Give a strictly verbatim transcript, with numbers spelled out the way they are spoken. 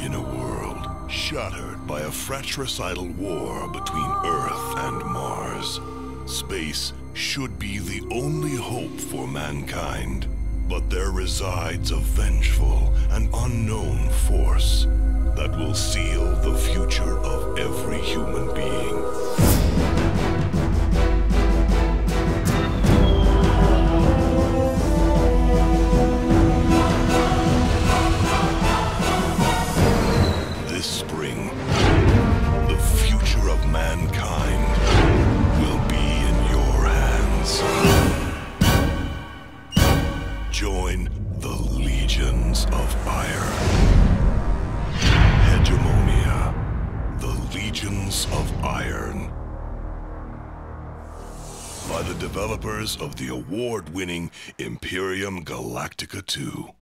In a world shattered by a fratricidal war between Earth and Mars, space should be the only hope for mankind. But there resides a vengeful and unknown force that will seal the future of every human being. This spring, the future of mankind will be in your hands. Join the Legions of Iron. Hegemonia, the Legions of Iron. By the developers of the award-winning Imperium Galactica two.